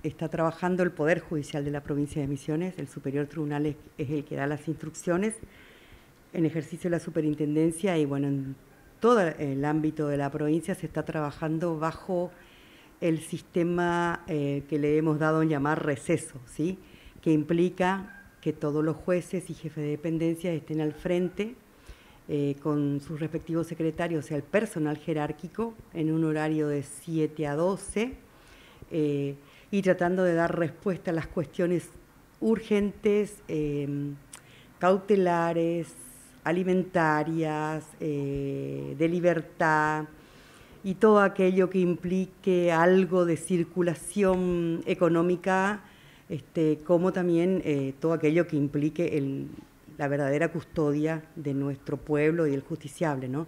está trabajando el Poder Judicial de la provincia de Misiones. El Superior Tribunal es el que da las instrucciones en ejercicio de la superintendencia y bueno, en todo el ámbito de la provincia se está trabajando bajo el sistema que le hemos dado en llamar receso, ¿sí? Que implica que todos los jueces y jefes de dependencia estén al frente con sus respectivos secretarios, o sea, el personal jerárquico, en un horario de 7 a 12, y tratando de dar respuesta a las cuestiones urgentes, cautelares, alimentarias, de libertad, y todo aquello que implique algo de circulación económica, como también todo aquello que implique la verdadera custodia de nuestro pueblo y el justiciable, ¿no?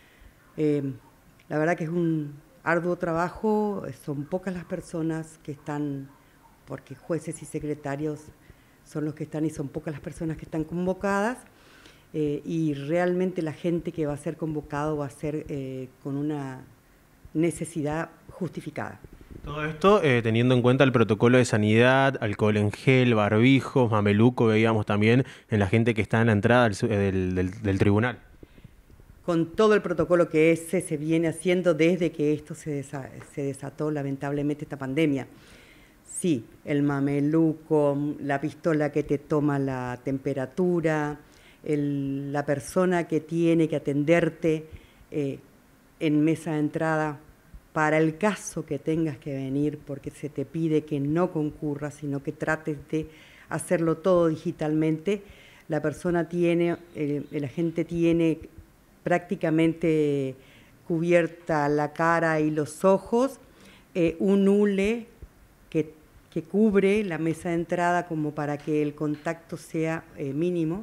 La verdad que es un arduo trabajo, son pocas las personas que están, porque jueces y secretarios son los que están y son pocas las personas que están convocadas, y realmente la gente que va a ser convocado va a ser con una necesidad justificada. Todo esto teniendo en cuenta el protocolo de sanidad, alcohol en gel, barbijos, mameluco, veíamos también en la gente que está en la entrada del tribunal. Con todo el protocolo que se viene haciendo desde que esto se desató lamentablemente esta pandemia. Sí, el mameluco, la pistola que te toma la temperatura, la persona que tiene que atenderte en mesa de entrada para el caso que tengas que venir, porque se te pide que no concurras, sino que trates de hacerlo todo digitalmente. La persona tiene, el agente tiene prácticamente cubierta la cara y los ojos, un hule que cubre la mesa de entrada como para que el contacto sea mínimo,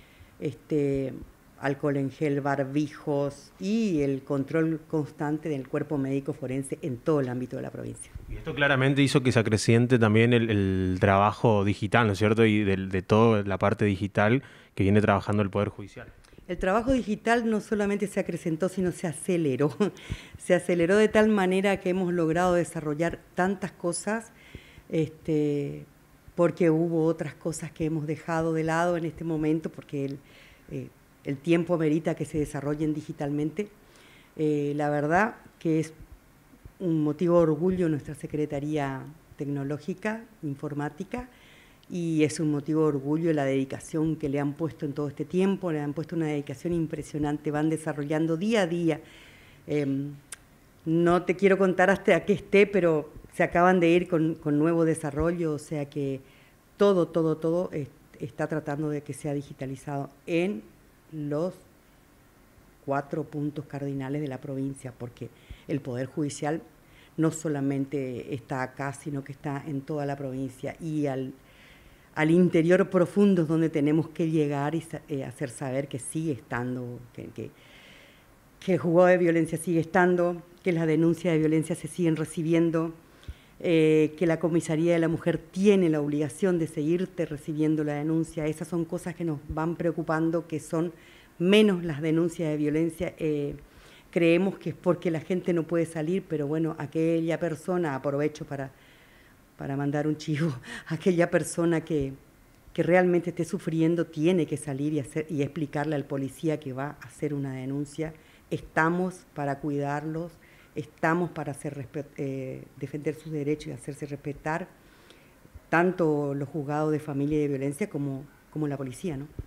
alcohol en gel, barbijos y el control constante del cuerpo médico forense en todo el ámbito de la provincia. Y esto claramente hizo que se acreciente también el trabajo digital, ¿no es cierto? Y de toda la parte digital que viene trabajando el Poder Judicial. El trabajo digital no solamente se acrecentó, sino se aceleró. Se aceleró de tal manera que hemos logrado desarrollar tantas cosas, porque hubo otras cosas que hemos dejado de lado en este momento, porque el tiempo amerita que se desarrollen digitalmente. La verdad que es un motivo de orgullo nuestra Secretaría Tecnológica, Informática, y es un motivo de orgullo la dedicación que le han puesto en todo este tiempo, le han puesto una dedicación impresionante, van desarrollando día a día. No te quiero contar hasta qué esté, pero se acaban de ir con nuevo desarrollo, o sea que todo está tratando de que sea digitalizado en los 4 puntos cardinales de la provincia, porque el Poder Judicial no solamente está acá, sino que está en toda la provincia y al interior profundo es donde tenemos que llegar y hacer saber que sigue estando, que el juzgado de violencia sigue estando, que las denuncias de violencia se siguen recibiendo, que la comisaría de la mujer tiene la obligación de seguirte recibiendo la denuncia. Esas son cosas que nos van preocupando, que son menos las denuncias de violencia. Creemos que es porque la gente no puede salir, pero bueno, aquella persona, aprovecho para mandar un chivo, aquella persona que realmente esté sufriendo tiene que salir y explicarle al policía que va a hacer una denuncia. Estamos para cuidarlos, estamos para defender sus derechos y hacerse respetar, tanto los juzgados de familia y de violencia como la policía, ¿no?